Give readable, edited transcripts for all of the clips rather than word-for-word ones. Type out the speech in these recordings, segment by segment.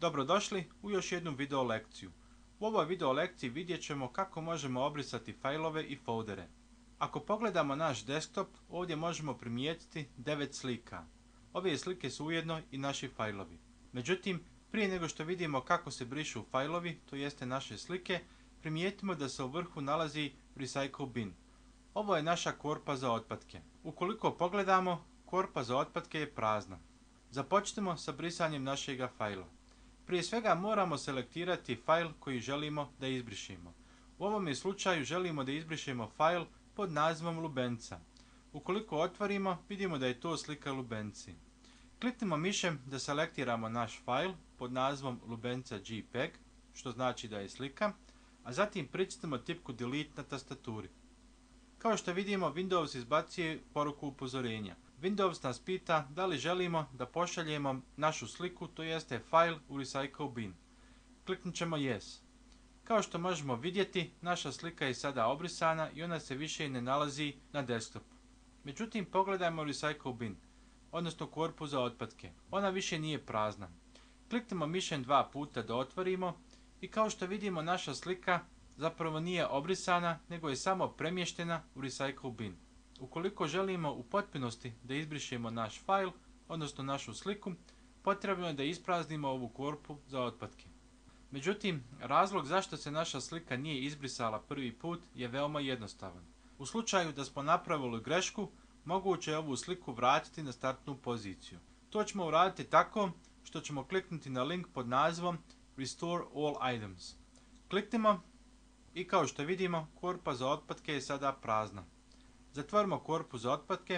Dobrodošli u još jednu video lekciju. U ovoj video lekciji vidjet ćemo kako možemo obrisati failove i foldere. Ako pogledamo naš desktop, ovdje možemo primijetiti 9 slika. Ove slike su ujedno i naši failovi. Međutim, prije nego što vidimo kako se brišu failovi, to jeste naše slike, primijetimo da se u vrhu nalazi Recycle bin. Ovo je naša korpa za otpadke. Ukoliko pogledamo, korpa za otpadke je prazna. Započnemo sa brisanjem našega faila. Prije svega moramo selektirati fail koji želimo da izbrišemo. U ovom slučaju želimo da izbrišemo fail pod nazivom lubenca. Ukoliko otvorimo, vidimo da je to slika lubenci. Kliknimo mišem da selektiramo naš fail pod nazivom lubenca JPEG, što znači da je slika, a zatim pritisnemo tipku Delete na tastaturi. Kao što vidimo, Windows izbacuje poruku upozorenja. Windows nas pita da li želimo da pošaljemo našu sliku, to jeste fail u Recycle bin. Kliknut ćemo Yes. Kao što možemo vidjeti, naša slika je sada obrisana i ona se više ne nalazi na desktopu. Međutim, pogledajmo Recycle bin, odnosno korpu za otpadke. Ona više nije prazna. Kliknemo mišem 2 puta da otvorimo i kao što vidimo, naša slika zapravo nije obrisana, nego je samo premještena u Recycle bin. Ukoliko želimo u potpunosti da izbrišemo naš fail, odnosno našu sliku, potrebno je da ispraznimo ovu korpu za otpadke. Međutim, razlog zašto se naša slika nije izbrisala prvi put je veoma jednostavan. U slučaju da smo napravili grešku, moguće je ovu sliku vratiti na startnu poziciju. To ćemo uraditi tako što ćemo kliknuti na link pod nazivom Restore all items. Kliknimo i kao što vidimo, korpa za otpadke je sada prazna. Zatvorimo korpu za otpadke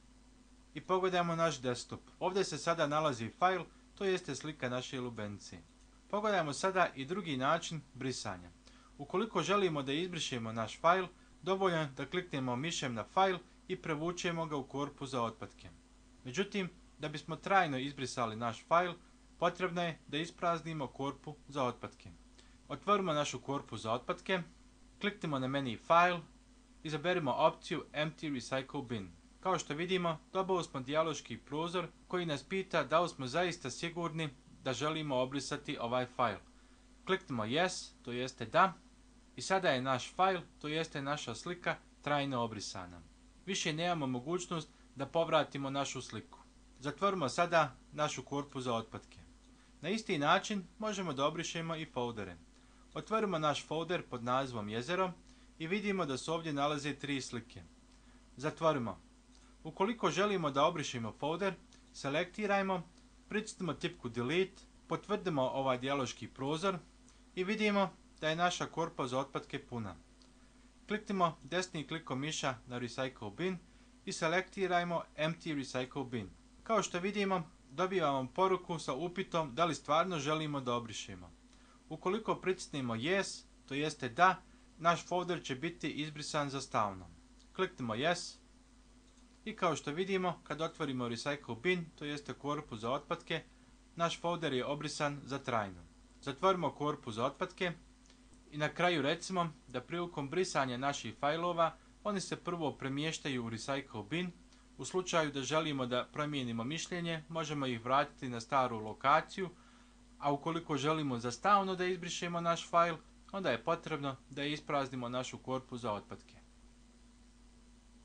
i pogledajmo naš desktop. Ovdje se sada nalazi fail, to jeste slika naše lubence. Pogledajmo sada i drugi način brisanja. Ukoliko želimo da izbrišemo naš fail, dovoljno je da kliknemo mišem na fail i prevučemo ga u korpu za otpadke. Međutim, da bismo trajno izbrisali naš fail, potrebno je da ispraznimo korpu za otpadke. Otvorimo našu korpu za otpadke, kliknimo na menu File, izaberimo opciju Empty Recycle bin. Kao što vidimo, dobili smo dijaloški prozor koji nas pita da li smo zaista sigurni da želimo obrisati ovaj fail. Kliknimo Yes, to jeste da, i sada je naš fail, to jeste naša slika, trajno obrisana. Više nemamo mogućnost da povratimo našu sliku. Zatvorimo sada našu korpu za otpadke. Na isti način možemo da obrišemo i foldere. Otvorimo naš folder pod nazivom Jezero i vidimo da se ovdje nalaze 3 slike. Zatvorimo. Ukoliko želimo da obrišemo folder, selektirajmo, pritisnimo tipku Delete, potvrdimo ovaj dijaloški prozor i vidimo da je naša korpa za otpadke puna. Kliknimo desnim klikom miša na Recycle bin i selektirajmo Empty Recycle bin. Kao što vidimo, dobivamo poruku sa upitom da li stvarno želimo da obrišemo. Ukoliko pritisnemo Yes, to jeste da, naš folder će biti izbrisan za stalno. Kliknemo Yes i kao što vidimo, kad otvorimo Recycle bin, to jeste korpu za otpadke, naš folder je obrisan za trajno. Zatvorimo korpu za otpadke i na kraju recimo da prilikom brisanja naših failova, oni se prvo premještaju u Recycle bin. U slučaju da želimo da promijenimo mišljenje, možemo ih vratiti na staru lokaciju, a ukoliko želimo za stalno da izbrišemo naš fail, onda je potrebno da ispraznimo našu korpu za otpadke.